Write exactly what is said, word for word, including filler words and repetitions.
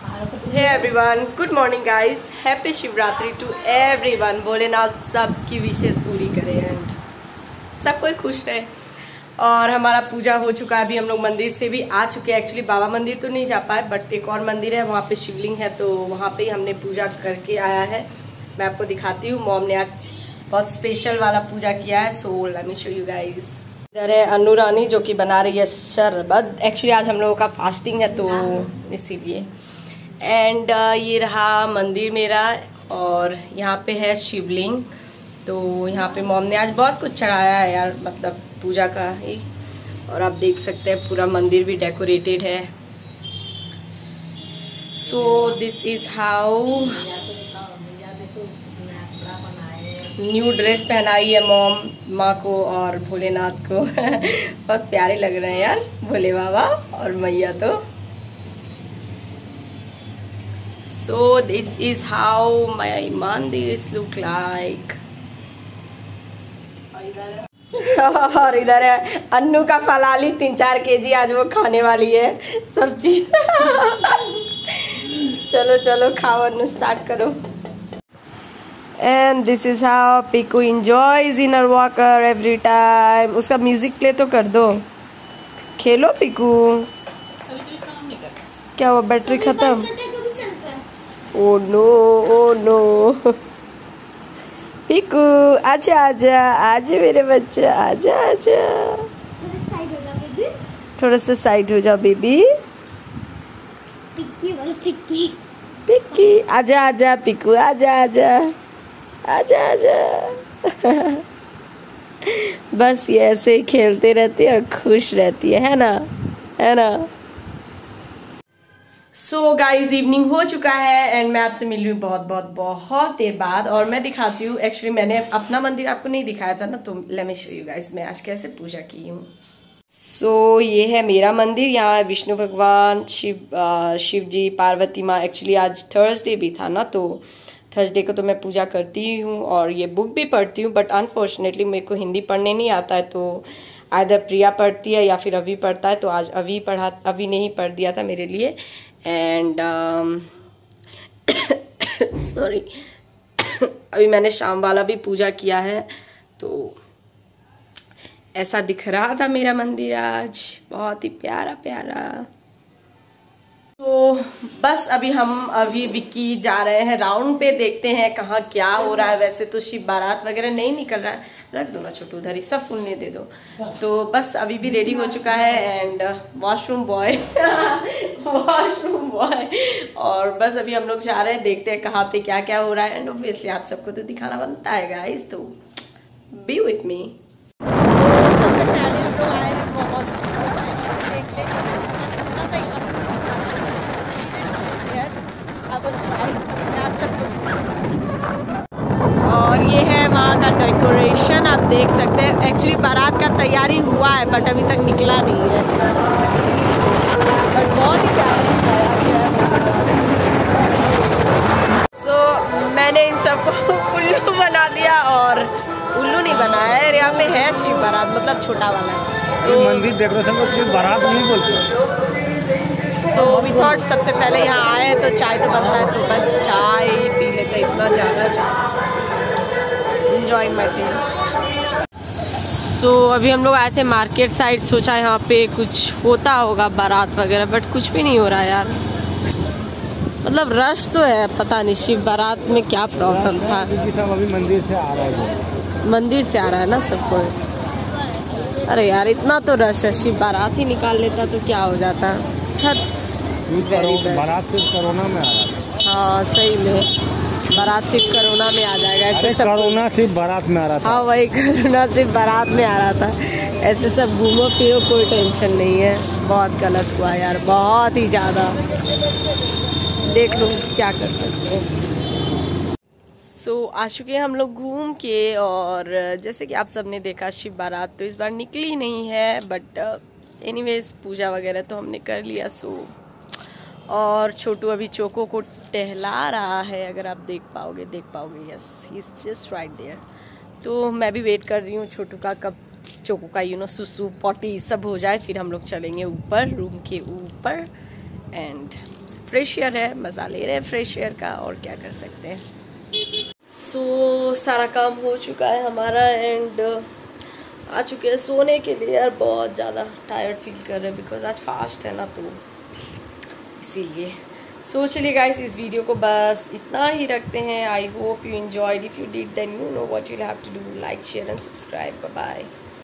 Hey everyone, good morning guys, happy Shivratri to everyone. Bholenath सबकी विशेष पूरी करे एंड सब कोई खुश रहे। और हमारा पूजा हो चुका है, अभी हम लोग मंदिर से भी आ चुके हैं। एक्चुअली बाबा मंदिर तो नहीं जा पाए, बट एक और मंदिर है, वहाँ पे शिवलिंग है, तो वहाँ पे ही हमने पूजा करके आया है। मैं आपको दिखाती हूँ, मॉम ने आज बहुत स्पेशल वाला पूजा किया है, so let me show you guys. इधर है अनु रानी जो कि बना रही है शरबत। एक्चुअली आज हम लोगों का फास्टिंग है तो इसीलिए। एंड uh, ये रहा मंदिर मेरा और यहाँ पे है शिवलिंग। तो यहाँ पे मॉम ने आज बहुत कुछ चढ़ाया है यार, मतलब पूजा का ही। और आप देख सकते हैं पूरा मंदिर भी डेकोरेटेड है। So this is how. New dress पहनाई है मॉम माँ को और भोलेनाथ को बहुत प्यारे लग रहे हैं यार भोले बाबा और मैया। तो so this is how my mandirs look like। और इधर है अन्नू का फलाली, तीन चार केजी आज वो खाने वाली है सब्जी चलो चलो खाओ अन्नू, स्टार्ट करो। And this is how Piku enjoys in her walker every time। उसका म्यूजिक प्ले तो कर दो, खेलो पिकू। क्या हुआ, बैटरी खत्म? Oh no oh no Piku आजा आजा आज मेरे बच्चे, आजा आजा। थोड़ा सा साइड हो जाओ बेबी। पिक्की बोल, पिक्की पिक्की आजा आजा पिकू, आजा आजा आजा आजा बस ये ऐसे ही खेलते रहती है और खुश रहती है, है ना, है ना। सो गाइज इवनिंग हो चुका है एंड मैं आपसे मिल रही हूँ बहुत बहुत बहुत देर बाद। और मैं दिखाती हूँ, एक्चुअली मैंने अपना मंदिर आपको नहीं दिखाया था ना, तो let me show you guys मैं आज कैसे पूजा की हूँ। सो so, ये है मेरा मंदिर। यहाँ विष्णु भगवान, शिव आ, शिव जी, पार्वती माँ। एक्चुअली आज थर्सडे भी था ना, तो थर्सडे को तो मैं पूजा करती हूँ और ये बुक भी पढ़ती हूँ, बट अनफॉर्चुनेटली मेरे को हिंदी पढ़ने नहीं आता है, तो आइदर प्रिया पढ़ती है या फिर अभी पढ़ता है। तो आज अभी पढ़ा, अभी नहीं पढ़ दिया था मेरे लिए। एंड सॉरी अभी मैंने शाम वाला भी पूजा किया है, तो ऐसा दिख रहा था मेरा मंदिर आज, बहुत ही प्यारा प्यारा। तो बस अभी हम अभी विक्की जा रहे हैं राउंड पे, देखते हैं कहाँ क्या हो रहा है। वैसे तो शिव बारात वगैरह नहीं निकल रहा है, रख दो ना छोटू, उधर ही सब फूलने दे दो। तो बस अभी भी रेडी हो चुका है and washroom boy washroom boy और बस अभी हम लोग जा रहे हैं, देखते हैं कहाँ पे क्या क्या हो रहा है। एंड ऑब्वियसली आप सबको तो दिखाना बनता है गाइस, तो बी विथ मी। सबसे पहले हम लोग आए हैं बहुत आप सबको। और ये है वहाँ का डेकोरेशन, आप देख सकते हैं। एक्चुअली बारात का तैयारी हुआ है बट अभी तक निकला नहीं है, बट बहुत ही प्यारा दिखता है। सो so, मैंने इन सबको उल्लू बना दिया, और उल्लू नहीं बनाया है, यहाँ पे है शिव बारात, मतलब छोटा वाला है। तो मंदिर डेकोरेशन को शिव बारात नहीं बोलते। सो वी थॉट सबसे पहले यहाँ आए तो चाय तो बनता है, तो बस चाय पी लेते, इतना ज़्यादा चाय, एंजॉइंग माय टी। सो अभी हम लोग आए थे मार्केट साइड, सोचा यहाँ पे कुछ होता होगा बारात वगैरह, बट कुछ भी नहीं हो रहा है यार। मतलब रश तो है, पता नहीं शिव बारात में क्या प्रॉब्लम था। सब अभी मंदिर से आ रहा है, मंदिर से आ रहा है ना सबको। अरे यार इतना तो रश है, शिव बारात ही निकाल लेता तो क्या हो जाता। बारात सिर्फ कोरोना में आ रहा था। हाँ सही में, बारात सिर्फ कोरोना में आ जाएगा ऐसे सब। कोरोना सिर्फ बारात में आ रहा था। हाँ वही, कोरोना सिर्फ बारात में आ रहा था। ऐसे सब घूमो फिरो, कोई टेंशन नहीं है। बहुत गलत हुआ यार, बहुत ही ज़्यादा। देख लो क्या कर सकते हैं। सो so, आ चुके हैं हम लोग घूम के, और जैसे कि आप सबने देखा शिव बारात तो इस बार निकली नहीं है, बट एनीवेज पूजा वगैरह तो हमने कर लिया। सो और छोटू अभी चोको को टहला रहा है, अगर आप देख पाओगे देख पाओगे yes he is just right there. तो मैं भी वेट कर रही हूँ छोटू का, कब चोको का यू नो सुसु पॉटी सब हो जाए, फिर हम लोग चलेंगे ऊपर रूम के ऊपर एंड फ्रेश एयर है, मज़ा ले रहे हैं फ्रेश एयर का, और क्या कर सकते हैं। सो so, सारा काम हो चुका है हमारा एंड आ चुके हैं सोने के लिए। यार बहुत ज़्यादा टायर्ड फील कर रहे हैं बिकॉज आज फास्ट है ना, तो इसीलिए। सो चलिए गाइस, इस वीडियो को बस इतना ही रखते हैं। I hope you enjoyed. If you did then you know what you have to do, like share and subscribe. Bye bye.